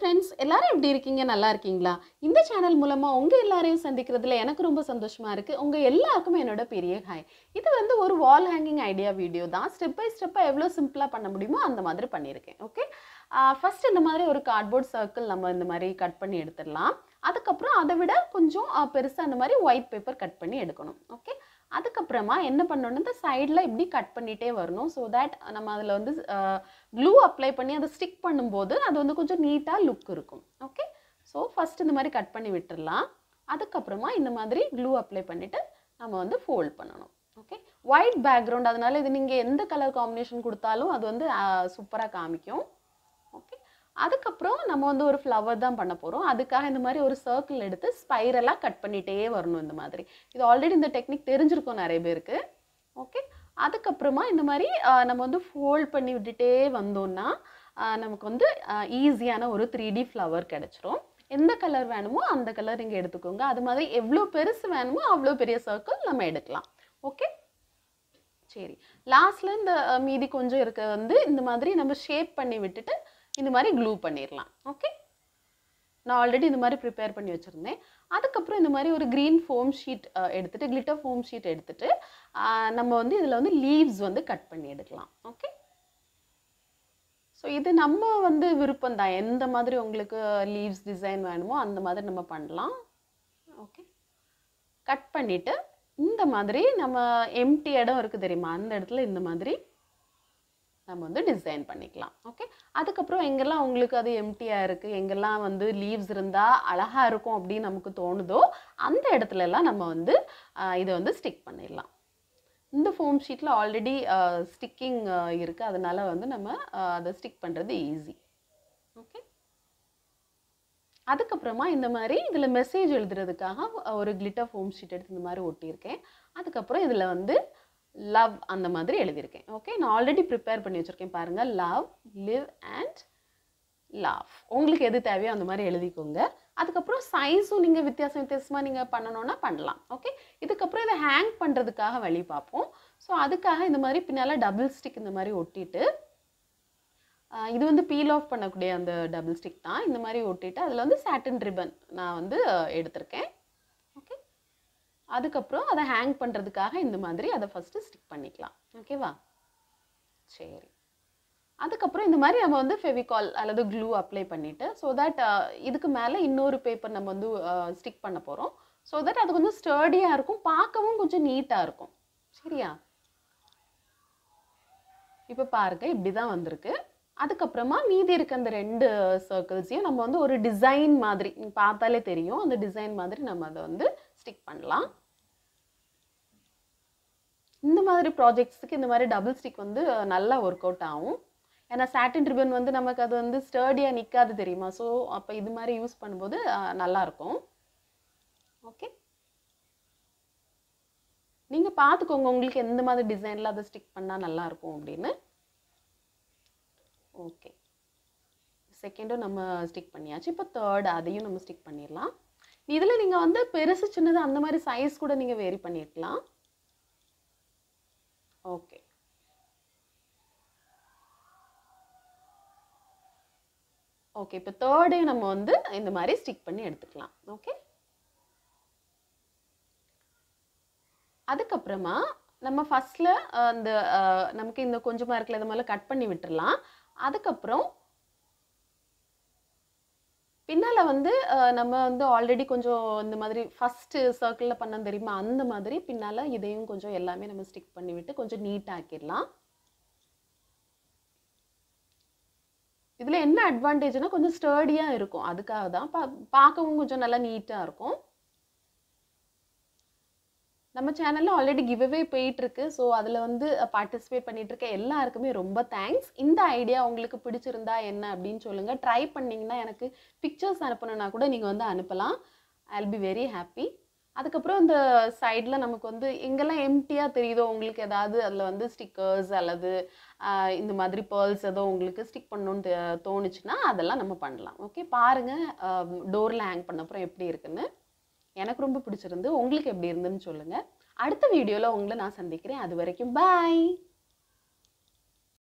friends, எல்லாரும் எப்படி இருக்கீங்க? நல்லா இருக்கீங்களா? இந்த சேனல் மூலமா உங்க எல்லாரையும் சந்திக்கிறதுல எனக்கு ரொம்ப சந்தோஷமா இருக்கு. உங்க எல்லாருக்கும் என்னோட பெரிய ஹாய். இது வந்து ஒரு வால் ஹேங்கிங் ஐடியா வீடியோ தான். ஸ்டெப் பை ஸ்டெப்பா எவ்வளவு சிம்பிளா பண்ண முடியுமோ அந்த மாதிரி பண்ணியிருக்கேன். ஓகே. ஃபர்ஸ்ட் இந்த மாதிரி ஒரு கார்ட்போர்ட் சர்க்கிள் நம்ம இந்த மாதிரி கட் பண்ணி எடுத்துடலாம். அதுக்கப்புறம் அதை விட கொஞ்சம் பெருசா இந்த மாதிரி ஒயிட் பேப்பர் கட் பண்ணி எடுக்கணும். ஓகே. அதுக்கப்புறமா என்ன பண்ணணும், இந்த சைடில் இப்படி கட் பண்ணிகிட்டே வரணும். ஸோ தட் நம்ம அதில் வந்து க்ளூ அப்ளை பண்ணி அதை ஸ்டிக் பண்ணும்போது அது வந்து கொஞ்சம் நீட்டாக லுக் இருக்கும். ஓகே. ஸோ ஃபஸ்ட் இந்த மாதிரி கட் பண்ணி விட்டுடலாம். அதுக்கப்புறமா இந்த மாதிரி க்ளூ அப்ளை பண்ணிவிட்டு நம்ம வந்து ஃபோல்ட் பண்ணணும். ஓகே. ஒயிட் பேக்ரவுண்ட், அதனால இது நீங்கள் எந்த கலர் காம்பினேஷன் கொடுத்தாலும் அது வந்து சூப்பராக காமிக்கும். ஓகே. அதுக்கப்புறம் நம்ம வந்து ஒரு ஃப்ளவர் தான் பண்ண போகிறோம். அதுக்காக இந்த மாதிரி ஒரு சர்க்கிள் எடுத்து ஸ்பைரலாக கட் பண்ணிகிட்டே வரணும். இந்த மாதிரி இது ஆல்ரெடி இந்த டெக்னிக் தெரிஞ்சிருக்கும் நிறைய பேருக்கு. ஓகே. அதுக்கப்புறமா இந்த மாதிரி நம்ம வந்து ஃபோல்ட் பண்ணி விட்டுட்டே வந்தோம்னா நமக்கு வந்து ஈஸியான ஒரு 3D ஃப்ளவர் கிடச்சிரும். எந்த கலர் வேணுமோ அந்த கலர் நீங்கள் எடுத்துக்கோங்க. அது மாதிரி எவ்வளோ பெருசு வேணுமோ அவ்வளோ பெரிய சர்க்கிள் நம்ம எடுக்கலாம். ஓகே. சரி, லாஸ்ட்ல இந்த மீதி கொஞ்சம் இருக்க வந்து இந்த மாதிரி நம்ம ஷேப் பண்ணி விட்டுட்டு இந்த மாதிரி க்ளூ பண்ணிடலாம். ஓகே. நான் ஆல்ரெடி இந்த மாதிரி ப்ரிப்பேர் பண்ணி வச்சுருந்தேன். அதுக்கப்புறம் இந்த மாதிரி ஒரு க்ரீன் ஃபோம் ஷீட் எடுத்துகிட்டு, கிளிட்டர் ஃபோம் ஷீட் எடுத்துகிட்டு நம்ம வந்து இதில் வந்து லீவ்ஸ் வந்து கட் பண்ணி எடுக்கலாம். ஓகே. ஸோ இது நம்ம வந்து விருப்பம் தான், எந்த மாதிரி உங்களுக்கு லீவ்ஸ் டிசைன் வேணுமோ அந்த மாதிரி நம்ம பண்ணலாம். ஓகே. கட் பண்ணிவிட்டு இந்த மாதிரி நம்ம எம்டி இடம் இருக்குது தெரியுமா, அந்த இடத்துல இந்த மாதிரி நம்ம வந்து டிசைன் பண்ணிக்கலாம். ஓகே. அதுக்கப்புறம் எங்கெல்லாம் உங்களுக்கு அது எம்டியாக இருக்குது, எங்கெல்லாம் வந்து லீவ்ஸ் இருந்தால் அழகாக இருக்கும் அப்படின்னு நமக்கு தோணுதோ அந்த இடத்துல எல்லாம் நம்ம வந்து இதை வந்து ஸ்டிக் பண்ணிடலாம். இந்த ஃபோம் ஷீட்டில் ஆல்ரெடி ஸ்டிக்கிங் இருக்குது, அதனால வந்து நம்ம அதை ஸ்டிக் பண்ணுறது ஈஸி. ஓகே. அதுக்கப்புறமா இந்த மாதிரி இதில் மெசேஜ் எழுதுறதுக்காக ஒரு கிளிட்டர் ஃபோம் ஷீட் எடுத்து இந்த மாதிரி ஒட்டியிருக்கேன். அதுக்கப்புறம் இதில் வந்து லவ் அந்த மாதிரி எழுதியிருக்கேன். ஓகே. நான் ஆல்ரெடி ப்ரிப்பேர் பண்ணி வச்சுருக்கேன் பாருங்கள். Love, live and laugh. உங்களுக்கு எது தேவையோ அந்த மாதிரி எழுதிக்கோங்க. அதுக்கப்புறம் சைஸும் நீங்கள் வித்தியாசமாக நீங்கள் பண்ணணுன்னா பண்ணலாம். ஓகே. இதுக்கப்புறம் இதை ஹேங் பண்ணுறதுக்காக வழி பார்ப்போம். ஸோ அதுக்காக இந்த மாதிரி பின்னால் டபுள் ஸ்டிக் இந்த மாதிரி ஒட்டிட்டு, இது வந்து பீல் ஆஃப் பண்ணக்கூடிய அந்த டபுள் ஸ்டிக் தான். இந்த மாதிரி ஒட்டிட்டு அதில் வந்து சாட்டின் ரிப்பன் நான் வந்து எடுத்திருக்கேன். ஓகே. அதுக்கப்புறம் அதை ஹேங் பண்ணுறதுக்காக இந்த மாதிரி அதை ஃபஸ்ட்டு ஸ்டிக் பண்ணிக்கலாம். ஓகேவா? சரி. அதுக்கப்புறம் இந்த மாதிரி நம்ம வந்து ஃபெவிகால் அல்லது க்ளூ அப்ளை பண்ணிவிட்டு, ஸோ தட் இதுக்கு மேலே இன்னொரு பேப்பர் நம்ம வந்து ஸ்டிக் பண்ண போகிறோம். ஸோ தட் அது கொஞ்சம் ஸ்டர்டியாக இருக்கும், பார்க்கவும் கொஞ்சம் நீட்டாக இருக்கும். சரியா? இப்போ பாருங்கள், இப்படி தான் வந்திருக்கு. அதுக்கப்புறமா மீதி இருக்க அந்த 2 சர்க்கிள்ஸையும் நம்ம வந்து ஒரு டிசைன் மாதிரி பார்த்தாலே தெரியும், அந்த டிசைன் மாதிரி நம்ம அதை வந்து ஸ்டிக் பண்ணலாம். இந்த மாதிரி ப்ராஜெக்ட்ஸுக்கு இந்த மாதிரி டபுள் ஸ்டிக் வந்து நல்லா ஒர்க் அவுட் ஆகும். ஏன்னா சாட்டின் ரிப்பன் வந்து நமக்கு அது வந்து ஸ்டர்டியாக நிற்காது தெரியுமா. ஸோ அப்போ இது மாதிரி யூஸ் பண்ணும்போது நல்லாயிருக்கும். ஓகே. நீங்கள் பார்த்துக்கோங்க உங்களுக்கு எந்த மாதிரி டிசைனில் அதை ஸ்டிக் பண்ணால் நல்லாயிருக்கும் அப்படின்னு. ஓகே. செகண்டும் நம்ம ஸ்டிக் பண்ணியாச்சு. இப்போ தேர்ட் அதையும் நம்ம ஸ்டிக் பண்ணிடலாம். இதில் நீங்கள் வந்து பெருசு சின்னது அந்த மாதிரி சைஸ் கூட நீங்கள் வேரி பண்ணியிருக்கலாம். ஓகே. ஓகே. இப்போ தேர்டே நம்ம வந்து இந்த மாதிரி ஸ்டிக் பண்ணி எடுத்துக்கலாம். ஓகே. அதுக்கப்புறமா நம்ம ஃபஸ்ட்டில் அந்த நமக்கு இந்த கொஞ்சமாக இருக்கல இது மாதிரி கட் பண்ணி விட்டுடலாம். அதுக்கப்புறம் பின்னால் வந்து நம்ம வந்து ஆல்ரெடி கொஞ்சம் இந்த மாதிரி ஃபஸ்ட்டு சர்க்கிளில் பண்ண தெரியுமா, அந்த மாதிரி பின்னால் இதையும் கொஞ்சம் எல்லாமே நம்ம ஸ்டிக் பண்ணி விட்டு கொஞ்சம் நீட்டாக ஆக்கிடலாம். இதில் என்ன அட்வான்டேஜ்னா கொஞ்சம் ஸ்டர்டியாக இருக்கும், அதுக்காக தான் பார்க்கவும் கொஞ்சம் நல்லா நீட்டாக இருக்கும். நம்ம சேனலில் ஆல்ரெடி கிவ் அவே போயிட்டுருக்கு. ஸோ அதில் வந்து பார்ட்டிசிபேட் பண்ணிகிட்ருக்க எல்லாருக்குமே ரொம்ப தேங்க்ஸ். இந்த ஐடியா உங்களுக்கு பிடிச்சிருந்தா என்ன அப்படின்னு சொல்லுங்கள். ட்ரை பண்ணிங்கன்னா எனக்கு பிக்சர்ஸ் அனுப்பணுன்னா கூட நீங்கள் வந்து அனுப்பலாம். I will be very happy. அதுக்கப்புறம் இந்த சைடில் நமக்கு வந்து எங்கெல்லாம் எம்டியாக தெரியுதோ உங்களுக்கு ஏதாவது அதில் வந்து ஸ்டிக்கர்ஸ் அல்லது இந்த மாதிரி பேர்ல்ஸ் ஏதோ உங்களுக்கு ஸ்டிக் பண்ணணுன்னு தோணுச்சுன்னா அதெல்லாம் நம்ம பண்ணலாம். ஓகே. பாருங்கள் டோரில் ஹேங் பண்ண அப்புறம் எப்படி இருக்குன்னு. எனக்கு ரொம்ப பிடிச்சிருந்து, உங்களுக்கு எப்படி இருந்துன்னு சொல்லுங்கள். அடுத்த வீடியோவில் உங்களை நான் சந்திக்கிறேன். அது வரைக்கும் பாய்.